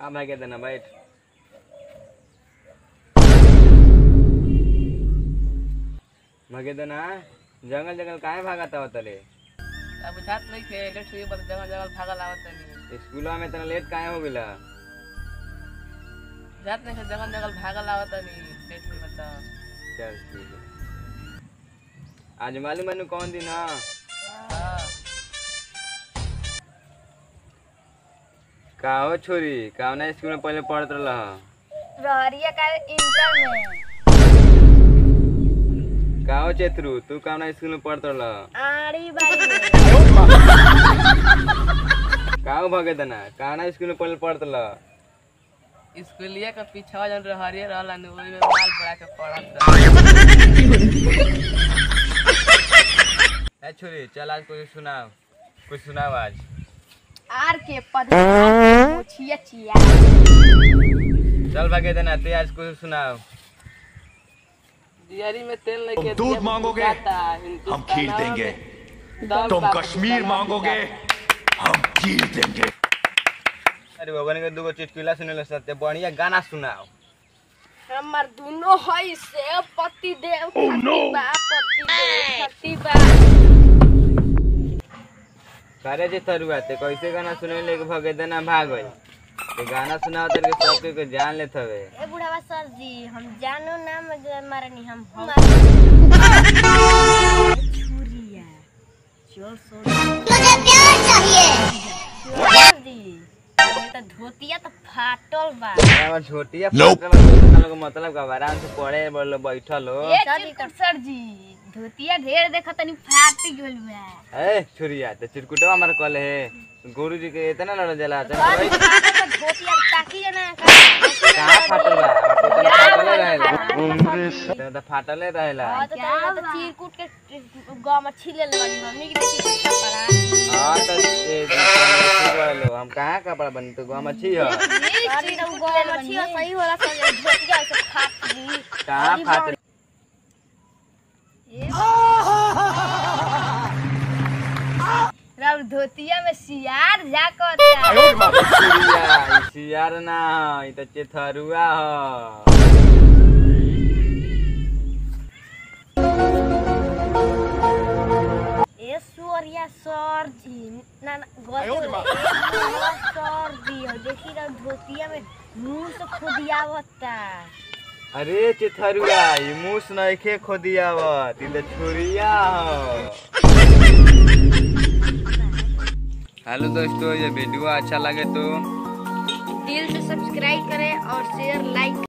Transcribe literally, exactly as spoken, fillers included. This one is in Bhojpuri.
अब मैं कहते ना बैठ। भागे देना जंगल जंगल काहे भागता हो तले? अब बुझात नहीं थे लेट हुई पर जगह जगह भागल आवत नहीं। स्कूल में इतना लेट काहे हो गेला? जात नहीं जगह जगह भागल आवत नहीं लेट हुई बता। चल ठीक है। आज मालूम मैंने कौन दिन है? हां का हो छोरी कावना स्कूल में पहले पढ़त रहला? रहरिया का इंटर में। का हो चेतरू तू कावना स्कूल में पढ़त रहला? आड़ी बाड़ी में। का हो भागे देना कावना स्कूल में पहले पढ़त रहला? स्कूलिया का पीछा जन रहरिया रहला न ओई में माल बड़ा के पढ़त। ए छोरी चल आज कुछ सुनाओ कुछ सुनाओ आज। आर के पद छिया छिया। चल भागे देना ते आज कुछ सुनाओ। दियारी में तेल नहीं के दूध मांगोगे हम खीर देंगे, तुम कश्मीर मांगोगे हम खीर देंगे। अरे बाबा ने दो चुटकुला सुने लो सत्य बढ़िया गाना सुनाओ। हमर दोनों हई से पति देव बा पति देव छठी बा। करे जे तरुआ ते कैसे गाना सुने लेके भागे देना भाग गई ते गाना सुनाओ तर के सब के जान लेत हवे। ए बुढ़ावा सर जी हम जानो ना मारनी हम छुरिया चल सर मुझे प्यार चाहिए सर जी ये तो धोतिया तो फाटल बा। हमर छोटिया फाटल लोग मतलब का आराम से पढ़े बोलो बैठल हो। सर जी सर जी धोतिया ढेर देखा तनी फाट गेल बा। ए छुरिया ते चिरकुटवा हमर कल है गुरुजी के इतना लड़ जला त धोतिया ताकी जना कहां फाटल बा तो फाटले रहेला त फाटले रहेला। हां तो तो चिरकुट के गांव में छिले लगी हमनी के देखी कपड़ा। हां त लो हम कहां कपड़ा बन तो गांव में छी हो अरे तो गांव में छी सही होला सब धोतिया से फाट दी कहां फाट राव धोतिया में सियार झाकता। छुरिया सियार ना ई त चेथरुआ ह। ए सूर्या सर जी ना गलती सर जी हो देखी राव धोतिया में मुंह से खुदियावता। अरे चेथरुआ ई मूस नइखे खोदियावत ई त छुरिया ह। हेलो दोस्तों ये वीडियो अच्छा लगे तो दिल से सब्सक्राइब करें और शेयर लाइक